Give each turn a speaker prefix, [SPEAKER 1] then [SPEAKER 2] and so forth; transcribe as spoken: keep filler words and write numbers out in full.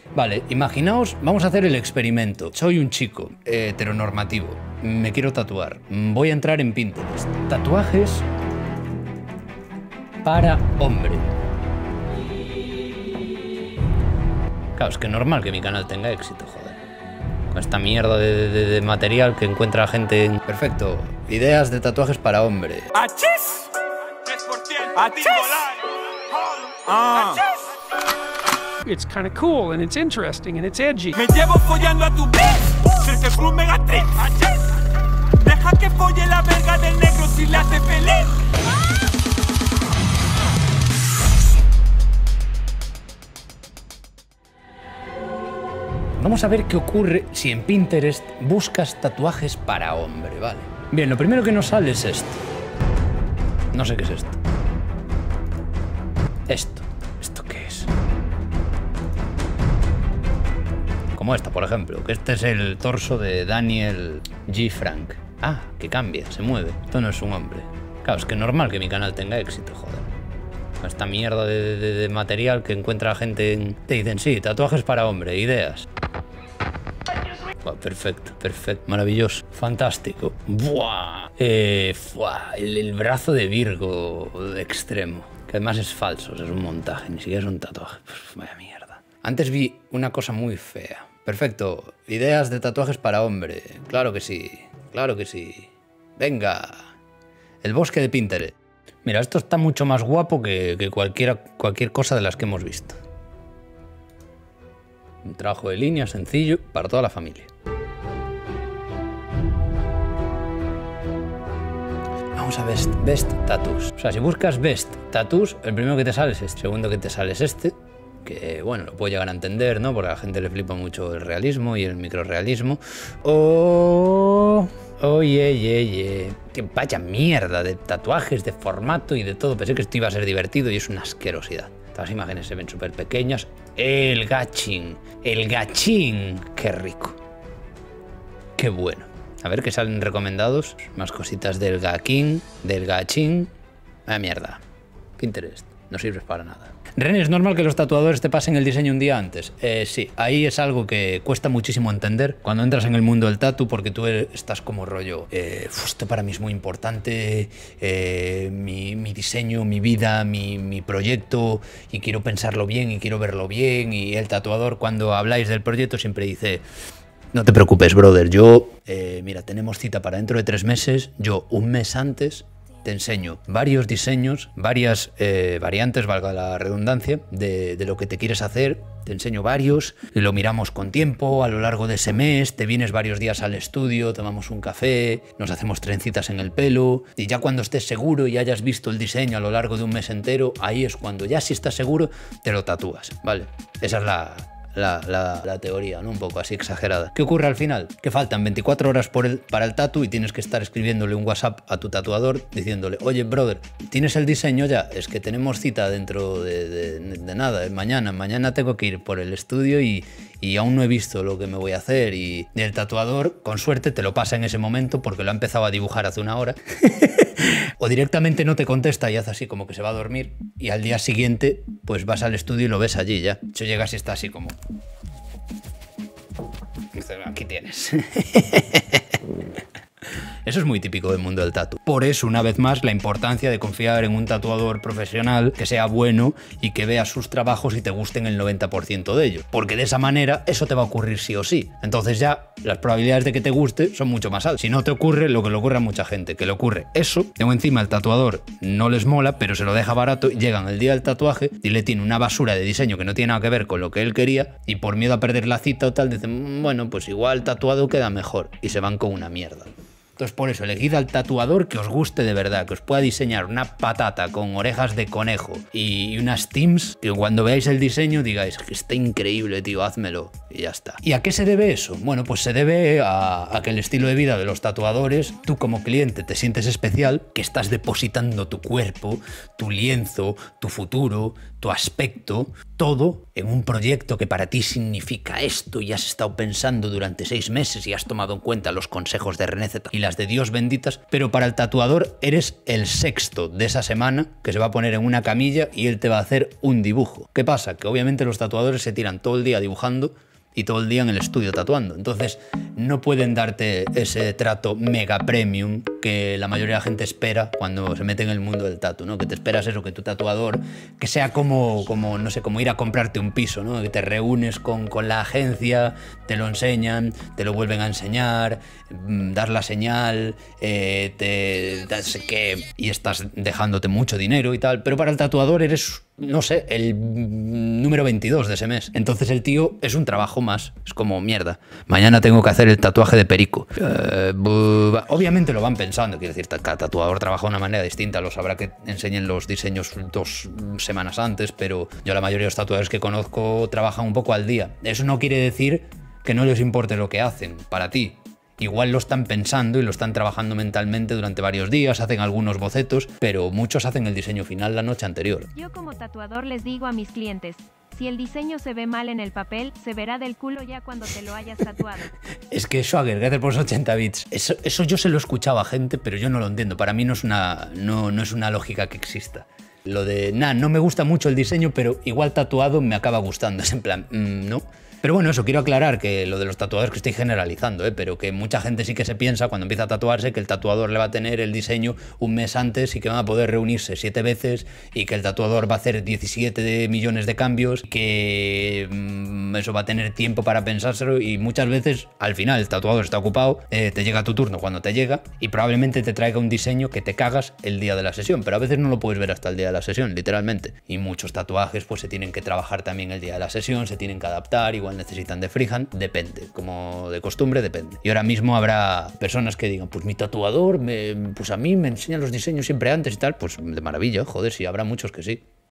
[SPEAKER 1] Vale, imaginaos, vamos a hacer el experimento. Soy un chico eh, heteronormativo, me quiero tatuar, voy a entrar en Pinterest. Tatuajes para hombre. Claro, es que es normal que mi canal tenga éxito, joder. Con esta mierda de, de, de material que encuentra gente en... Perfecto, ideas de tatuajes para hombre.
[SPEAKER 2] ¡Achis! ¡Achis! ¡Ah!
[SPEAKER 3] It's kind of cool and it's interesting and it's edgy.
[SPEAKER 2] Me llevo follando a tu bitch, Circle Club Megatrix. Deja que folle la verga del negro si le hace feliz.
[SPEAKER 1] Vamos a ver qué ocurre si en Pinterest buscas tatuajes para hombre, ¿vale? Bien, lo primero que nos sale es esto. No sé qué es esto. Esto. ¿Esto qué es? Como esta, por ejemplo, que este es el torso de Daniel G. Frank. Ah, que cambia, se mueve. Esto no es un hombre. Claro, es que es normal que mi canal tenga éxito, joder. Esta mierda de, de, de material que encuentra gente en... Te dicen, sí, tatuajes para hombre, ideas. Buah, perfecto, perfecto, maravilloso, fantástico. Buah, eh, buah, el, el brazo de Virgo extremo, que además es falso, es un montaje, ni siquiera es un tatuaje. Uf, vaya mierda. Antes vi una cosa muy fea. Perfecto, ideas de tatuajes para hombre. Claro que sí, claro que sí. Venga, el bosque de Pinterest. Mira, esto está mucho más guapo que, que cualquiera, cualquier cosa de las que hemos visto. Un trabajo de línea sencillo para toda la familia. Vamos a Best, best Tattoos. O sea, si buscas Best Tattoos, el primero que te sale es este. El segundo que te sale es este. Que, bueno, lo puedo llegar a entender, ¿no? Porque a la gente le flipa mucho el realismo y el microrrealismo. Oh... Oye, ye, ye. Que vaya mierda de tatuajes, de formato y de todo. Pensé que esto iba a ser divertido y es una asquerosidad. Estas imágenes se ven súper pequeñas. El gachín. El gachín. Qué rico. Qué bueno. A ver qué salen recomendados. Más cositas del gaquín, del gachín. Ah, mierda. Pinterest. No sirves para nada. René, ¿es normal que los tatuadores te pasen el diseño un día antes? Eh, sí, ahí es algo que cuesta muchísimo entender cuando entras en el mundo del tatu, porque tú estás como rollo, eh, esto para mí es muy importante, eh, mi, mi diseño, mi vida, mi, mi proyecto, y quiero pensarlo bien y quiero verlo bien, y el tatuador cuando habláis del proyecto siempre dice... No te preocupes, brother, yo, eh, mira, tenemos cita para dentro de tres meses, yo un mes antes... Te enseño varios diseños, varias eh, variantes, valga la redundancia, de, de lo que te quieres hacer. Te enseño varios, y lo miramos con tiempo a lo largo de ese mes. Te vienes varios días al estudio, tomamos un café, nos hacemos trencitas en el pelo. Y ya cuando estés seguro y hayas visto el diseño a lo largo de un mes entero, ahí es cuando ya si estás seguro, te lo tatúas, ¿vale? Esa es la... La, la, la teoría, ¿no? Un poco así exagerada. ¿Qué ocurre al final? Que faltan veinticuatro horas por el, para el tatu y tienes que estar escribiéndole un WhatsApp a tu tatuador diciéndole, oye, brother, ¿tienes el diseño ya? Es que tenemos cita dentro de, de, de nada, mañana. Mañana tengo que ir por el estudio y, y aún no he visto lo que me voy a hacer. Y el tatuador, con suerte, te lo pasa en ese momento porque lo ha empezado a dibujar hace una hora. O directamente no te contesta y hace así como que se va a dormir y al día siguiente pues vas al estudio y lo ves allí ya. Yo llegas y está así como... Dice, aquí tienes. Eso es muy típico del mundo del tatu. Por eso, una vez más, la importancia de confiar en un tatuador profesional que sea bueno y que vea sus trabajos y te gusten el noventa por ciento de ellos. Porque de esa manera eso te va a ocurrir sí o sí. Entonces ya las probabilidades de que te guste son mucho más altas. Si no te ocurre lo que le ocurre a mucha gente, que le ocurre eso, luego encima el tatuador no les mola, pero se lo deja barato, llegan el día del tatuaje y le tiene una basura de diseño que no tiene nada que ver con lo que él quería y por miedo a perder la cita o tal, dicen, bueno, pues igual tatuado queda mejor y se van con una mierda. Entonces, por eso, elegid al tatuador que os guste de verdad, que os pueda diseñar una patata con orejas de conejo y unas teams que cuando veáis el diseño digáis que está increíble, tío, házmelo, y ya está. ¿Y a qué se debe eso? Bueno, pues se debe a, a que el estilo de vida de los tatuadores, tú como cliente te sientes especial, que estás depositando tu cuerpo, tu lienzo, tu futuro, tu aspecto, todo en un proyecto que para ti significa esto y has estado pensando durante seis meses y has tomado en cuenta los consejos de René Zeta y las de Dios benditas, pero para el tatuador eres el sexto de esa semana que se va a poner en una camilla y él te va a hacer un dibujo. ¿Qué pasa? Que obviamente los tatuadores se tiran todo el día dibujando y todo el día en el estudio tatuando. Entonces no pueden darte ese trato mega premium que la mayoría de la gente espera cuando se mete en el mundo del tatu, ¿no? Que te esperas eso, que tu tatuador, que sea como, como no sé, como ir a comprarte un piso, ¿no? Que te reúnes con, con la agencia, te lo enseñan, te lo vuelven a enseñar, das la señal, eh, te das que y estás dejándote mucho dinero y tal, pero para el tatuador eres, no sé, el número veintidós de ese mes. Entonces el tío es un trabajo más. Es como, mierda, mañana tengo que hacer el tatuaje de Perico. Uh, obviamente lo van pensando, quiero decir, cada tatuador trabaja de una manera distinta, lo sabrá que enseñen los diseños dos semanas antes, pero yo la mayoría de los tatuadores que conozco trabajan un poco al día. Eso no quiere decir que no les importe lo que hacen para ti. Igual lo están pensando y lo están trabajando mentalmente durante varios días, hacen algunos bocetos, pero muchos hacen el diseño final la noche anterior.
[SPEAKER 4] Yo como tatuador les digo a mis clientes, si el diseño se ve mal en el papel, se verá del culo ya cuando te lo hayas tatuado.
[SPEAKER 1] Es que Swagger, gracias por los ochenta bits. Eso, eso yo se lo escuchaba a gente, pero yo no lo entiendo. Para mí no es una, no, no es una lógica que exista. Lo de, nah, no me gusta mucho el diseño, pero igual tatuado me acaba gustando. Es en plan, mmm, no. Pero bueno, eso, quiero aclarar que lo de los tatuadores que estoy generalizando, ¿eh? Pero que mucha gente sí que se piensa cuando empieza a tatuarse que el tatuador le va a tener el diseño un mes antes y que van a poder reunirse siete veces y que el tatuador va a hacer diecisiete millones de cambios, que mmm, eso va a tener tiempo para pensárselo y muchas veces al final el tatuador está ocupado, eh, te llega tu turno cuando te llega y probablemente te traiga un diseño que te cagas el día de la sesión, pero a veces no lo puedes ver hasta el día de la sesión, literalmente. Y muchos tatuajes pues se tienen que trabajar también el día de la sesión, se tienen que adaptar, igual necesitan de freehand, depende, como de costumbre depende. Y ahora mismo habrá personas que digan, pues mi tatuador, me, pues a mí me enseña los diseños siempre antes y tal, pues de maravilla, joder, sí, habrá muchos que sí.